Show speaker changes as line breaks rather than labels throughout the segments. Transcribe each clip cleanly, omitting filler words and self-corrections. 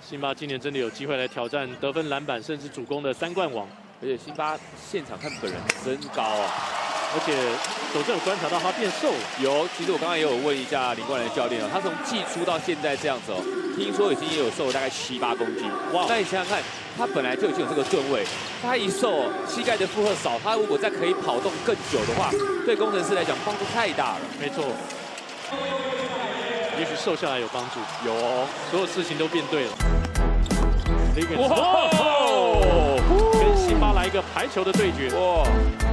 辛巴今年真的有机会来挑战得分、篮板，甚至主攻的3冠王。
而且辛巴现场看本人真高啊！
而且守正有观察到他变瘦了。
有，其实我刚刚也有问一下林冠仁教练哦，他从季初到现在这样子哦，听说已经也有瘦了大概7、8公斤。哇！那你想想看，他本来就已经有这个吨位，他一瘦哦，膝盖的负荷少，他如果再可以跑动更久的话，对工程师来讲帮助太大了。
没错。也许瘦下来有帮助，有哦，所有事情都变对了。哇！跟辛巴来一个排球的对决。
哇！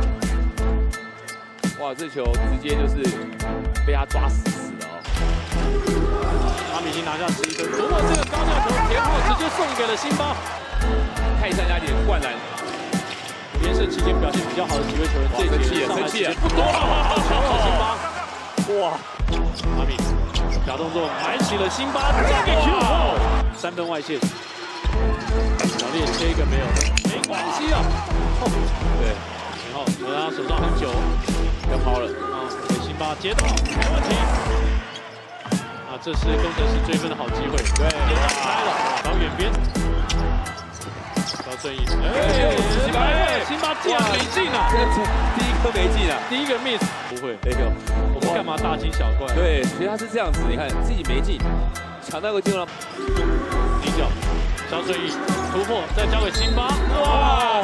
哇，这球直接就是被他抓死了哦。
他们已经拿下11分，不过这个高吊球田浩直接送给了辛巴。
看上家点灌篮。
连胜期间表现比较好的几位球员，这一节
生气了，
不多了，球了辛巴。哇！阿米小动作买起了辛巴，交给 Q，3分外线。小烈切一个没有，没关系啊。
对，
然后得他手上很久，
要抛了
啊，给辛巴接到，没问题。啊，这是工程师追分的好机会。对，开了，到远边。高正义，辛巴竟然没进啊！
第一颗没进啊，
第一个 miss 不会，
没有，
我们干嘛大惊小怪？
对，其实他是这样子，你看自己没进，抢到个进了，
底角，肖顺义突破，再交给辛巴，哇！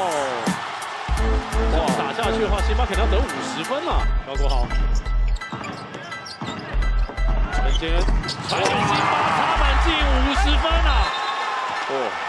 打下去的话，辛巴可能要得50分了。高国豪，陈杰恩传给辛巴，插满进50分啊！
哦。